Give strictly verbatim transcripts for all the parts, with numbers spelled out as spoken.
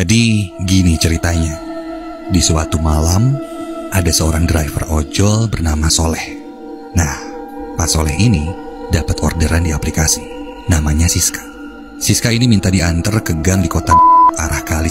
Jadi gini ceritanya. Di suatu malam ada seorang driver ojol bernama Soleh. Nah, Pak Soleh ini dapat orderan di aplikasi. Namanya Siska. Siska ini minta diantar ke gang di kota arah kali.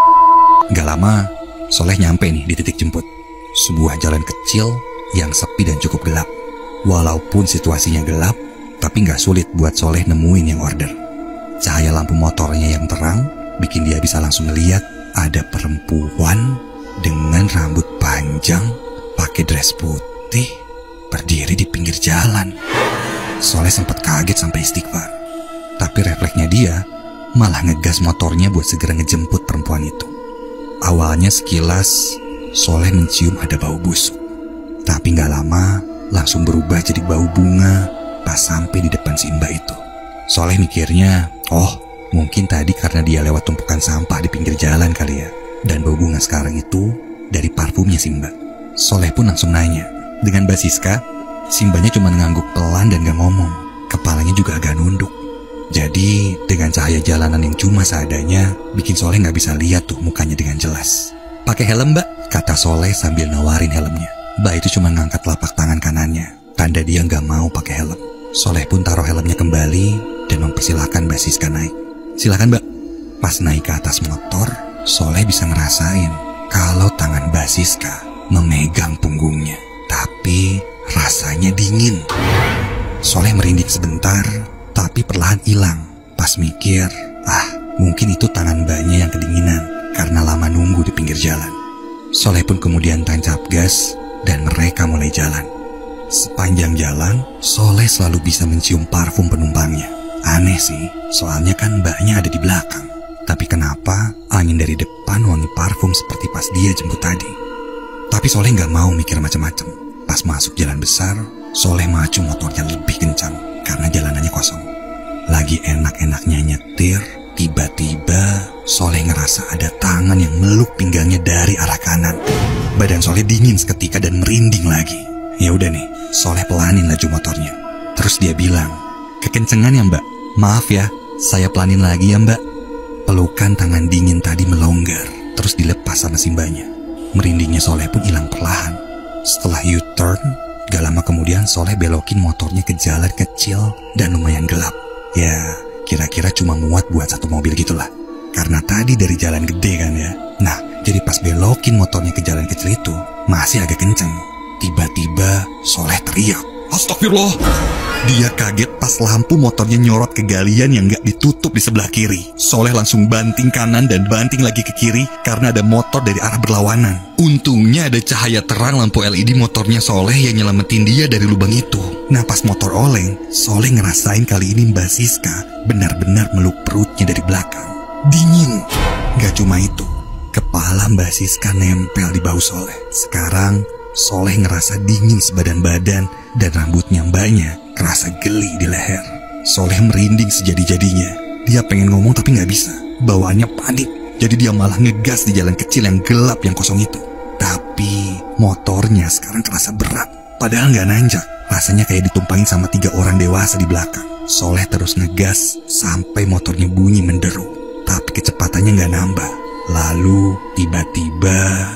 Gak lama, Soleh nyampe nih di titik jemput. Sebuah jalan kecil yang sepi dan cukup gelap. Walaupun situasinya gelap, tapi gak sulit buat Soleh nemuin yang order. Cahaya lampu motornya yang terang bikin dia bisa langsung ngeliat ada perempuan dengan rambut panjang, pakai dress putih, berdiri di pinggir jalan. Soleh sempat kaget sampai istighfar. Tapi refleksnya dia malah ngegas motornya buat segera ngejemput perempuan itu. Awalnya sekilas Soleh mencium ada bau busuk. Tapi gak lama langsung berubah jadi bau bunga pas sampai di depan si mbak itu. Soleh mikirnya, oh mungkin tadi karena dia lewat tumpukan sampah di pinggir jalan kali ya. Dan bau bunga sekarang itu dari parfumnya si mbak. Soleh pun langsung nanya. Dengan Mbak Siska, si mbaknya cuma ngangguk pelan dan gak ngomong. Kepalanya juga agak nunduk. Jadi dengan cahaya jalanan yang cuma seadanya bikin Soleh gak bisa lihat tuh mukanya dengan jelas. Pakai helm mbak? Kata Soleh sambil nawarin helmnya. Mbak itu cuma ngangkat telapak tangan kanannya, tanda dia gak mau pakai helm. Soleh pun taruh helmnya kembali dan mempersilahkan Mbak Siska naik. Silakan mbak. Pas naik ke atas motor, Soleh bisa ngerasain kalau tangan Mbak Siska memegang punggungnya. Tapi rasanya dingin. Soleh merinding sebentar, tapi perlahan hilang. Pas mikir, ah mungkin itu tangan mbaknya yang kedinginan karena lama nunggu di pinggir jalan. Soleh pun kemudian tancap gas dan mereka mulai jalan. Sepanjang jalan, Soleh selalu bisa mencium parfum penumpangnya. Aneh sih, soalnya kan mbaknya ada di belakang. Tapi kenapa angin dari depan wangi parfum seperti pas dia jemput tadi? Tapi Soleh gak mau mikir macam-macam. Pas masuk jalan besar, Soleh maju motornya lebih kencang karena jalanannya kosong. Lagi enak-enaknya nyetir, tiba-tiba Soleh ngerasa ada tangan yang meluk pinggangnya dari arah kanan. Badan Soleh dingin seketika dan merinding lagi. Ya udah nih, Soleh pelanin laju motornya. Terus dia bilang, kekencengan ya mbak? Maaf ya, saya pelanin lagi ya mbak. Pelukan tangan dingin tadi melonggar, terus dilepas sama si mbaknya. Merindingnya Soleh pun hilang perlahan. Setelah U-turn, gak lama kemudian Soleh belokin motornya ke jalan kecil dan lumayan gelap. Ya, kira-kira cuma muat buat satu mobil gitulah. Karena tadi dari jalan gede kan ya. Nah, jadi pas belokin motornya ke jalan kecil itu, masih agak kenceng. Tiba-tiba Soleh teriak, astagfirullah. Dia kaget pas lampu motornya nyorot ke galian yang gak ditutup di sebelah kiri. Soleh langsung banting kanan dan banting lagi ke kiri karena ada motor dari arah berlawanan. Untungnya ada cahaya terang lampu L E D motornya Soleh yang nyelamatin dia dari lubang itu. Nah pas motor oleng, Soleh ngerasain kali ini Mbak Siska benar-benar meluk perutnya dari belakang. Dingin. Gak cuma itu, kepala Mbak Siska nempel di bahu Soleh. Sekarang Soleh ngerasa dingin sebadan badan dan rambutnya mbaknya kerasa geli di leher. Soleh merinding sejadi-jadinya. Dia pengen ngomong tapi gak bisa. Bawaannya panik. Jadi dia malah ngegas di jalan kecil yang gelap yang kosong itu. Tapi motornya sekarang kerasa berat. Padahal gak nanjak. Rasanya kayak ditumpangin sama tiga orang dewasa di belakang. Soleh terus ngegas sampai motornya bunyi menderu. Tapi kecepatannya gak nambah. Lalu tiba-tiba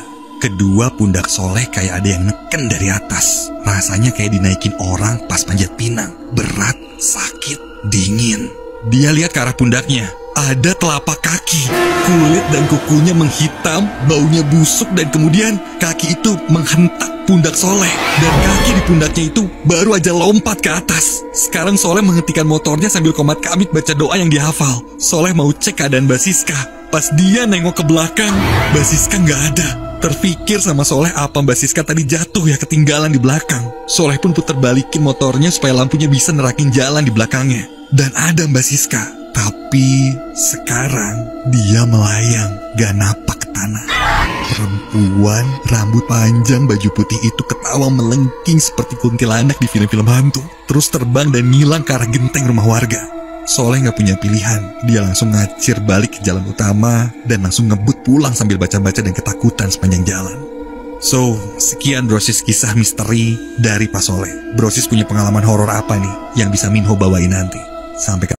kedua pundak Soleh kayak ada yang neken dari atas. Rasanya kayak dinaikin orang pas panjat pinang. Berat, sakit, dingin. Dia lihat ke arah pundaknya. Ada telapak kaki. Kulit dan kukunya menghitam, baunya busuk, dan kemudian kaki itu menghentak pundak Soleh. Dan kaki di pundaknya itu baru aja lompat ke atas. Sekarang Soleh menghentikan motornya sambil komat kamit baca doa yang dihafal. Soleh mau cek keadaan Mbak Siska. Pas dia nengok ke belakang, Mbak Siska nggak ada. Terfikir sama Soleh apa Mbak Siska tadi jatuh ya ketinggalan di belakang. Soleh pun putar balikin motornya supaya lampunya bisa nerakin jalan di belakangnya. Dan ada Mbak Siska. Tapi sekarang dia melayang, gak napak ke tanah. Perempuan rambut panjang baju putih itu ketawa melengking seperti kuntilanak di film-film hantu. Terus terbang dan ngilang ke arah genteng rumah warga. Soleh gak punya pilihan. Dia langsung ngacir balik ke jalan utama dan langsung ngebut pulang sambil baca-baca dan ketakutan sepanjang jalan. So, sekian Brosis kisah misteri dari Pak Soleh. Brosis punya pengalaman horor apa nih yang bisa Minho bawain nanti? Sampai